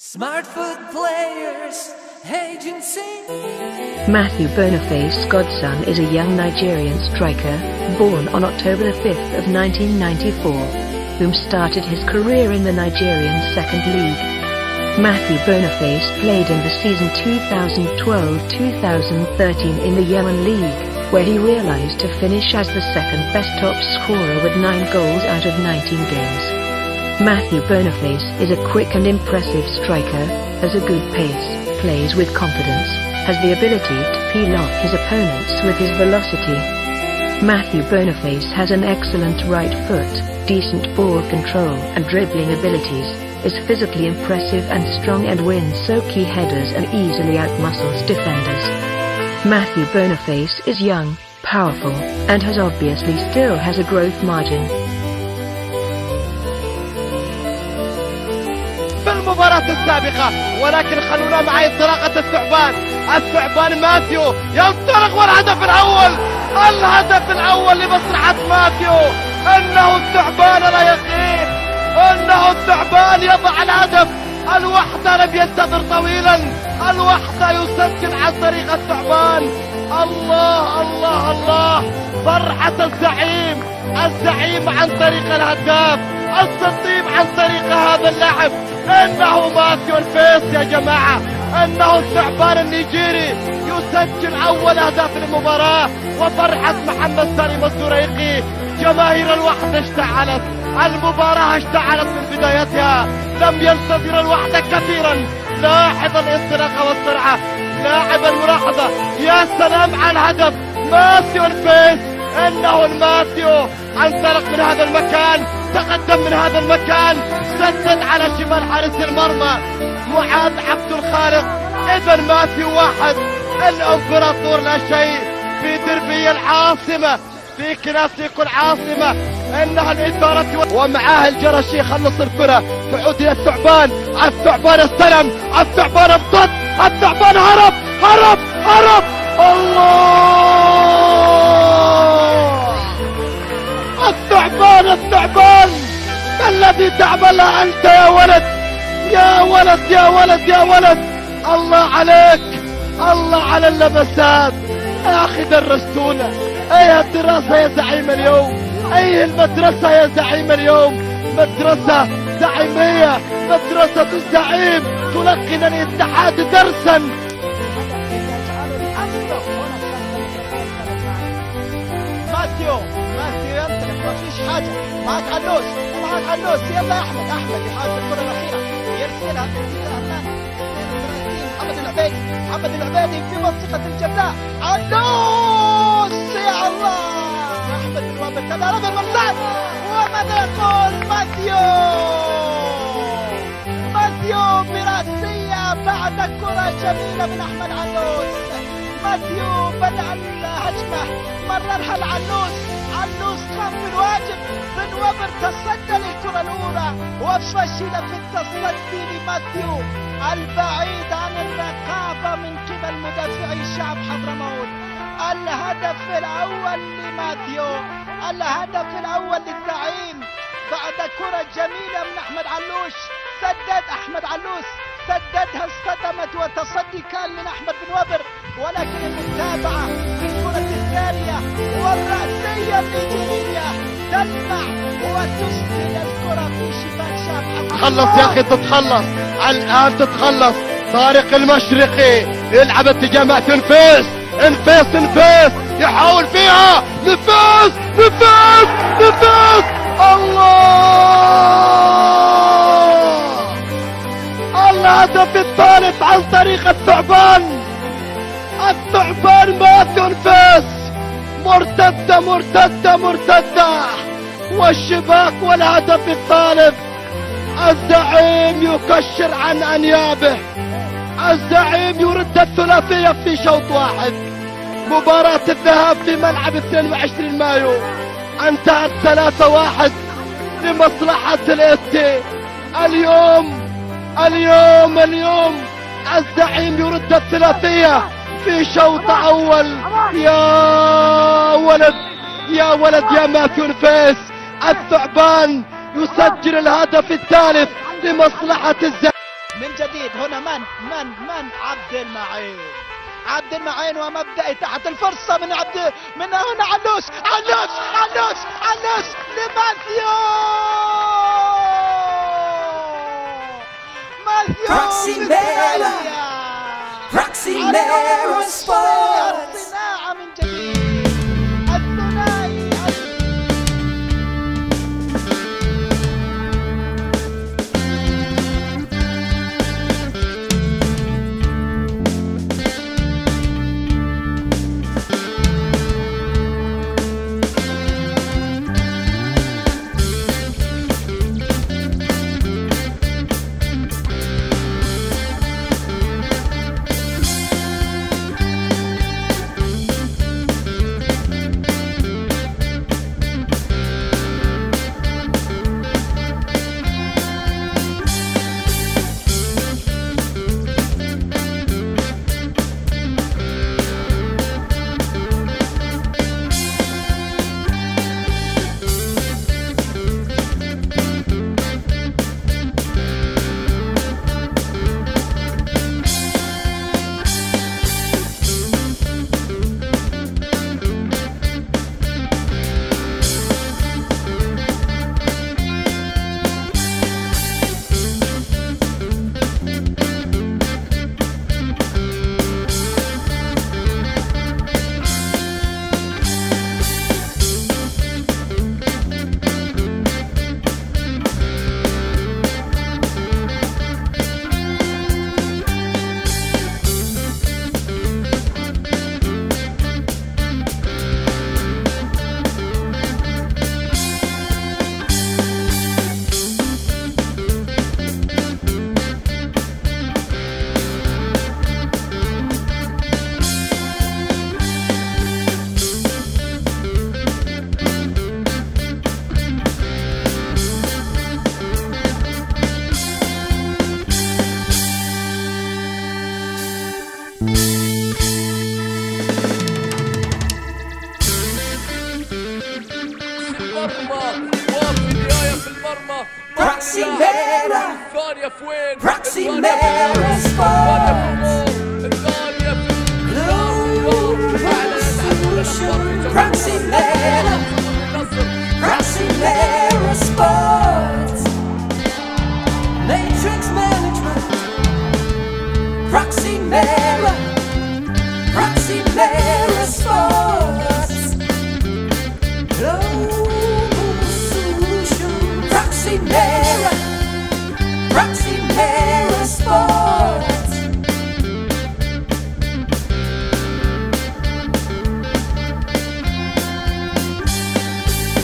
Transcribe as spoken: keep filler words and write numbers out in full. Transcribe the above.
Smartfoot Players Agency. Matthew Boniface Godson is a young Nigerian striker, born on October the fifth of nineteen ninety-four, whom started his career in the Nigerian Second League. Matthew Boniface played in the season two thousand twelve to two thousand thirteen in the Yemen League, where he realized to finish as the second best top scorer with nine goals out of nineteen games. Matthew Boniface is a quick and impressive striker, has a good pace, plays with confidence, has the ability to peel off his opponents with his velocity. Matthew Boniface has an excellent right foot, decent ball control and dribbling abilities, is physically impressive and strong and wins so key headers and easily outmuscles defenders. Matthew Boniface is young, powerful, and has obviously still has a growth margin. في المباراة السابقة، ولكن خلونا مع انطلاقة الثعبان. الثعبان ماثيو ينطلق والهدف الأول، الهدف الأول لمصلحة ماثيو. إنه الثعبان لا يخيب، إنه الثعبان يضع الهدف. الوحدة لم ينتظر طويلا، الوحدة يسجل عن طريق الثعبان. الله الله الله، فرحة الزعيم، الزعيم عن طريق الهداف، السطيم عن طريق هذا اللاعب. إنه ماثيو الفيس يا جماعة، إنه الثعبان النيجيري يسجل أول أهداف المباراة. وفرحة محمد سالم الزريقي، جماهير الوحدة اشتعلت، المباراة اشتعلت من بدايتها. لم ينتظر الوحدة كثيرا، لاحظ الانطلاقة والسرعة، لاعب الملاحظة. يا سلام على الهدف، ماثيو الفيس. إنه الماثيو انطلق من هذا المكان، تقدم من هذا المكان، سدد على شمال حارس المرمى معاذ عبد الخالق. إذا ماثيو واحد، الامبراطور لا شيء في دربي العاصمة، في كلاسيكو العاصمة. إنها الإدارة ومعاه الجرشي يخلص الكرة، تعود إلى الثعبان، الثعبان استلم، الثعبان امتد، الثعبان هرب هرب هرب. الله، الثعبان الثعبان الذي تعملها أنت يا ولد، يا ولد يا ولد يا ولد. الله عليك، الله على اللمسات يا أخي، درستونا. أي الدراسة يا زعيم اليوم، أي المدرسة يا زعيم اليوم، مدرسة زعيمية، مدرسة الزعيم تلقن الاتحاد درسا. ماثيو ماثيو ينطلق، ما فيش حاجة. معك عنوس، معك عنوس، يلا أحمد، أحمد يحاول الكرة الأخيرة، يرسلها يرسلها محمد العبيدي، محمد العبيدي في منطقة الجزاء. عنوس، يا الله، أحمد بن وابر تبع رجل مرصاد. وماذا يقول ماثيو؟ ماثيو براسية بعد كرة جميلة من أحمد عنوس. ماثيو بدأ الهجمة، مررها العنوس، عنوس قام بالواجب. بن وابر تصدى للكرة الأولى وفشل في التصدي لماثيو البعيد عن الرقابة من قبل مدافعي شعب حضرموت. الهدف الأول لماثيو، الهدف الأول للزعيم بعد كرة جميلة من أحمد علوش. سدد أحمد علوش، سددها، اصطدمت، وتصدي كان من أحمد بن وابر. ولكن المتابعة في الكرة الثانية والرأسية النيجيرية تلمع وتسدد الكرة في شباك شاب. تخلص يا أخي، تتخلص الآن، تتخلص. طارق المشرقي يلعب اتجاه ماثيو انفيس، انفيس انفيس يحاول فيها، نفاس نفاس نفاس. الله، الهدف الثالث عن طريق الثعبان. الثعبان ماثيو انفيس، مرتدة مرتدة مرتدة، والشباك والهدف الثالث. الزعيم يكشر عن أنيابه، الزعيم يرد الثلاثية في شوط واحد. مباراة الذهاب في ملعب اثنين وعشرين مايو انتهت ثلاثة واحد لمصلحة الاتي. اليوم اليوم اليوم الزعيم يرد الثلاثية في شوط أول. يا ولد يا ولد يا ماثيو انفيس، الثعبان يسجل الهدف الثالث لمصلحة الزعيم. من جديد هنا من من من عبد المعين. عبد المعين ومبدئي تحت الفرصة من عبد من هنا علوش علوش علوش علوش لماثيو ماثيو Proximera Proximera Sports. الصناعة من جديد الثنائي. Proximera Proximera Sports. Proximera Proximera Sports.